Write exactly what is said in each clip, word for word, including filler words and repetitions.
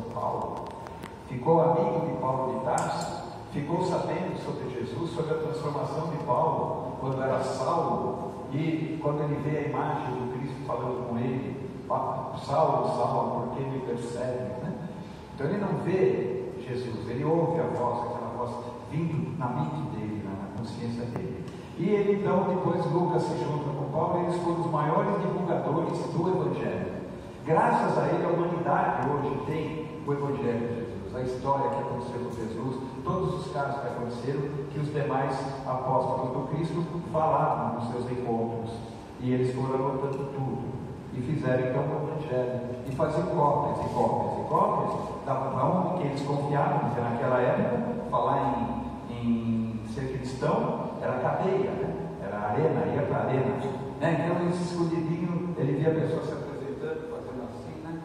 São Paulo, ficou amigo de Paulo de Tarso, ficou sabendo sobre Jesus, sobre a transformação de Paulo, quando era Saulo, e quando ele vê a imagem do Cristo falando com ele, Saulo, Saulo, por que me persegue? Né? Então ele não vê Jesus, ele ouve a voz, aquela voz vindo na mente dele, na consciência dele. E ele então, depois Lucas se junta com Paulo, e eles foram os maiores divulgadores do Evangelho. Graças a ele, a humanidade hoje tem o Evangelho de Jesus, a história que aconteceu com Jesus, todos os casos que aconteceram, que os demais apóstolos do Cristo falavam nos seus encontros, e eles foram anotando tudo, e fizeram então o Evangelho, e faziam cópias, e cópias, e cópias, da onde que eles confiavam, porque naquela época, falar em, em ser cristão, era cadeia, né? Era arena, ia para a arena, né? Então eles escondidinho, ele via a pessoa se apresentando, fazendo assim, né?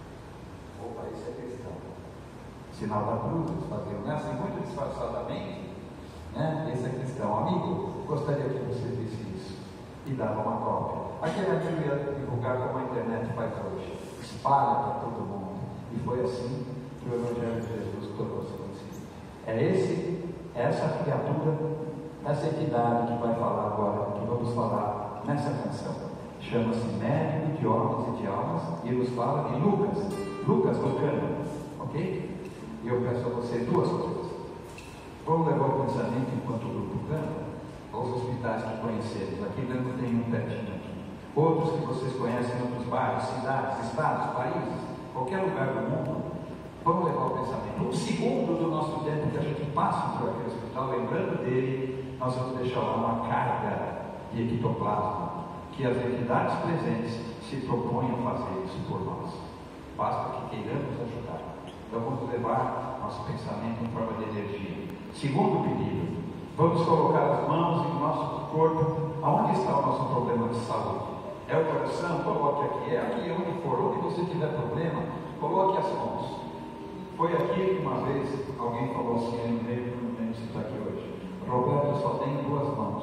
Opa, esse é cristão. Sinal da cruz, eles faziam, né? Assim, muito disfarçadamente, né? Esse é cristão. Amigo, gostaria que você visse isso. E dava uma cópia. Aquele amigo ia divulgar como a internet faz hoje. Espalha para todo mundo. E foi assim que o Evangelho de Jesus tornou-se conhecido. É esse, essa criatura, essa entidade que vai falar agora, que vamos falar nessa canção. Chama-se Médico de Homens e de Almas, e nos fala de Lucas, Lucas Lucano, ok? E eu peço a você duas coisas. Vamos levar o pensamento enquanto o grupo canta aos hospitais que conhecemos. Aqui não tem um pertinho aqui. Outros que vocês conhecem em outros bairros, cidades, estados, países, qualquer lugar do mundo. Vamos levar o pensamento. Um segundo do nosso tempo que a gente passa por aquele hospital, lembrando dele, nós vamos deixar lá uma carga de ectoplasma, que as entidades presentes se propõem a fazer isso por nós. Basta que queiramos ajudar. Então vamos levar nosso pensamento em forma de energia. Segundo pedido, vamos colocar as mãos em nosso corpo. Aonde está o nosso problema de saúde? É o coração? Coloque aqui. É aqui onde for. Onde você tiver problema, coloque as mãos. Foi aqui que uma vez alguém falou assim, eu não lembro, não lembro se está aqui hoje. Roberto só tem duas mãos.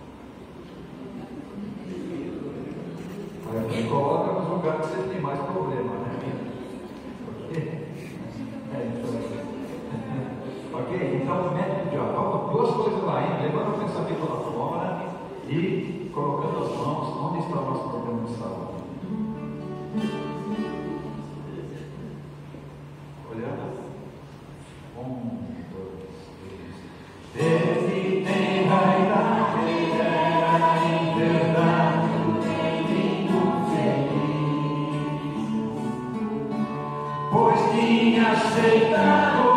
Aí coloca nos lugares que você tem mais problema, né? Ok? É, então, ok? Então, médico de alma, duas coisas lá, hein? Levando o pensamento lá fora e colocando as mãos onde está o nosso problema de saúde. Olhando. Um, dois, três. Desde tem vaidade, era em verdade, menino feliz, pois tinha aceitado